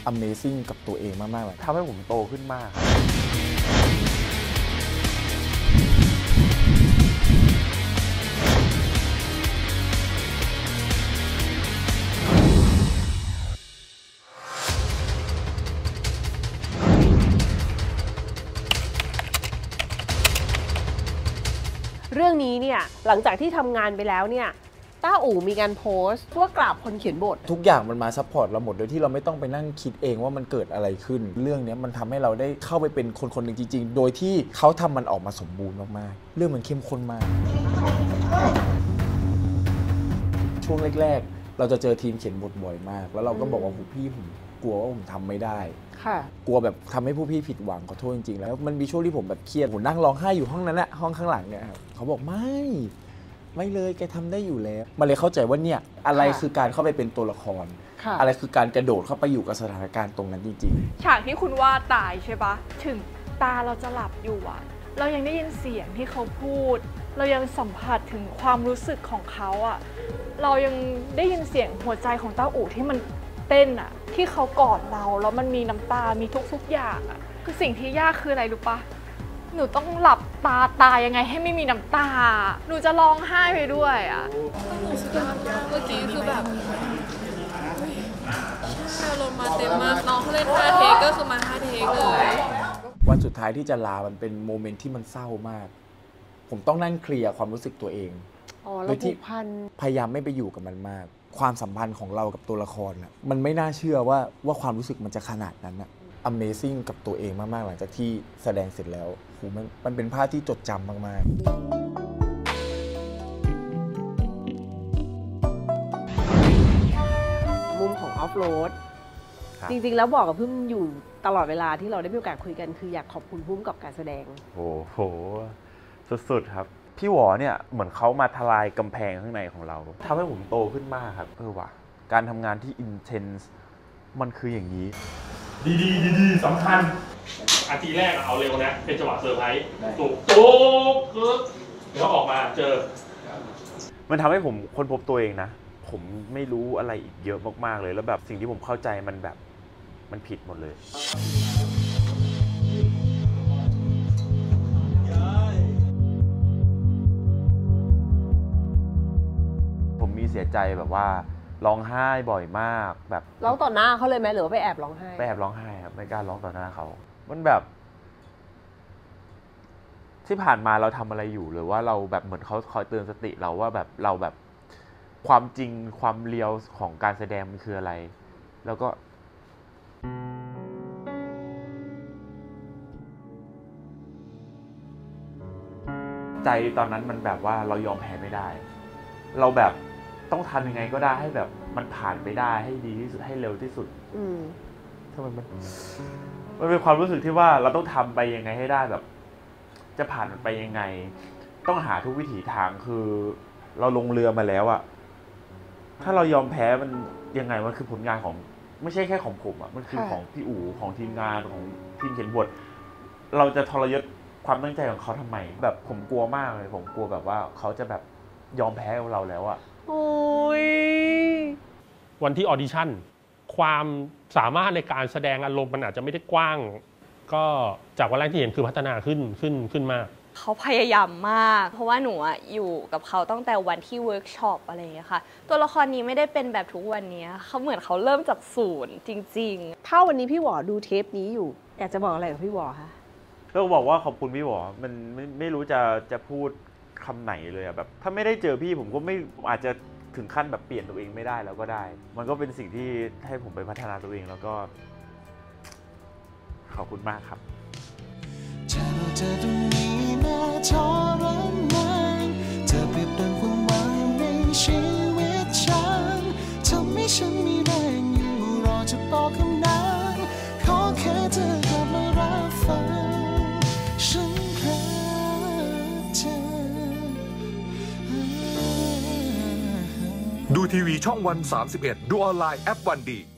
Amazing กับตัวเองมากๆเลยทำให้ผมโตขึ้นมากเรื่องนี้เนี่ยหลังจากที่ทำงานไปแล้วเนี่ยต้าอู่มีการโพสต์ว่ากราบคนเขียนบททุกอย่างมันมาซัพพอร์ตเราหมดโดยที่เราไม่ต้องไปนั่งคิดเองว่ามันเกิดอะไรขึ้นเรื่องนี้มันทำให้เราได้เข้าไปเป็นคนคนหนึ่งจริงๆโดยที่เขาทำมันออกมาสมบูรณ์มากๆเรื่องมันเข้มข้นมากช่วงแรกๆเราจะเจอทีมเขียนบทบ่อยมากแล้วเราก็บอกว่าพี่ผมกลัวว่าผมทำไม่ได้กลัวแบบทำให้ผู้พี่ผิดหวังขอโทษจริงๆแล้วมันมีช่วงที่ผมแบบเครียดผมนั่งร้องไห้อยู่ห้องนั้นแหละห้องข้างหลังเนี่ยครับเขาบอกไม่เลยแกทำได้อยู่แล้วมาเลยเข้าใจว่าเนี่ยอะไรคือการเข้าไปเป็นตัวละครอะไรคือการกระโดดเข้าไปอยู่กับสถานการณ์ตรงนั้นจริงๆฉากที่คุณว่าตายใช่ปะถึงตาเราจะหลับอยู่อะเรายังได้ยินเสียงที่เขาพูดเรายังสัมผัสถึงความรู้สึกของเขาอะเรายังได้ยินเสียงหัวใจของต้าอู่ที่มันเต้นอะที่เขากอดเราแล้วมันมีน้ำตามีทุกอย่างอะคือสิ่งที่ยากคืออะไรรู้ปะหนูต้องหลับตายังไงให้ไม่มีน้ำตาหนูจะร้องไห้ไปด้วยอ่ะหนูสุดยอดมากเมื่อกี้คือแบบใช่ลงมาเต็มมากน้องเขาเล่น5 เทคก็คือมา5 เทคเลยวันสุดท้ายที่จะลามันเป็นโมเมนต์ที่มันเศร้ามากผมต้องนั่งเคลียร์ความรู้สึกตัวเองโดยที่พยายามไม่ไปอยู่กับมันมากความสัมพันธ์ของเรากับตัวละครน่ะมันไม่น่าเชื่อว่าความรู้สึกมันจะขนาดนั้นน่ะAmazing กับตัวเองมากๆหลังจากที่แสดงเสร็จแล้วโหมันเป็นภาพที่จดจำมากๆมุมของออฟโรดจริงๆแล้วบอกกับพุ่มอยู่ตลอดเวลาที่เราได้มีโอกาสคุยกันคืออยากขอบคุณพุ่มกับการแสดงโอ้โหสุดๆครับพี่หวอเนี่ยเหมือนเขามาทลายกำแพงข้างในของเราทำให้ผมโตขึ้นมากครับว่ะการทำงานที่ intense มันคืออย่างนี้ดีสำคัญอาทีแรกเอาเร็วนะเป็นจังหวะเซอร์ไพรส์ตุ๊กแล้วออกมาเจอมันทำให้ผมค้นพบตัวเองนะผมไม่รู้อะไรอีกเยอะมากๆเลยแล้วแบบสิ่งที่ผมเข้าใจมันแบบมันผิดหมดเลยผมมีเสียใจแบบว่าร้องไห้บ่อยมากแบบร้องต่อหน้าเขาเลยไหมหรือว่าไปแอบร้องไห้ไปแอบร้องไห้ครับไม่กล้าร้องต่อหน้าเขามันแบบที่ผ่านมาเราทำอะไรอยู่หรือว่าเราแบบเหมือนเขาคอยเตือนสติเราว่าแบบเราแบบความจริงความเรียวของการแสดงมันคืออะไรแล้วก็ใจตอนนั้นมันแบบว่าเรายอมแพ้ไม่ได้เราแบบต้องทำยังไงก็ได้ให้แบบมันผ่านไปได้ให้ดีที่สุดให้เร็วที่สุดทำไมมันเป็นความรู้สึกที่ว่าเราต้องทำไปยังไงให้ได้แบบจะผ่านมันไปยังไงต้องหาทุกวิถีทางคือเราลงเรือมาแล้วอะถ้าเรายอมแพ้มันยังไงมันคือผลงานของไม่ใช่แค่ของผมอะมันคือของพี่อู๋ของทีมงานของทีมเขียนบทเราจะทรยศความตั้งใจของเขาทำไมแบบผมกลัวมากเลยผมกลัวแบบว่าเขาจะแบบยอมแพ้เราแล้วอะวันที่ออดิชั่นความสามารถในการแสดงอารมณ์มันอาจจะไม่ได้กว้างก็จากวันแรกที่เห็นคือพัฒนาขึ้นมากเขาพยายามมากเพราะว่าหนูอยู่กับเขาตั้งแต่วันที่เวิร์กช็อปอะไรอย่างเงี้ยค่ะตัวละครนี้ไม่ได้เป็นแบบทุกวันนี้เขาเหมือนเขาเริ่มจากศูนย์จริงๆถ้าวันนี้พี่หวอดูเทปนี้อยู่อยากจะบอกอะไรกับพี่หวอคะก็บอกว่าขอบคุณพี่หวอมันไม่รู้จะพูดคำไหนเลยอะแบบถ้าไม่ได้เจอพี่ผมก็ไม่อาจจะถึงขั้นแบบเปลี่ยนตัวเองไม่ได้แล้วก็ได้มันก็เป็นสิ่งที่ให้ผมไปพัฒนาตัวเองแล้วก็ขอบคุณมากครับเธอตรงนี้น่าทรมานเธอเปรียบดังความหวังในชีวิตฉันทำให้ฉันมีแรงอยู่รอจะตอบคำนั้นขอแค่เธอกลับมารับฟังฉันรักเธอดูทีวีช่องวัน 31 ดูออนไลน์แอปวันดี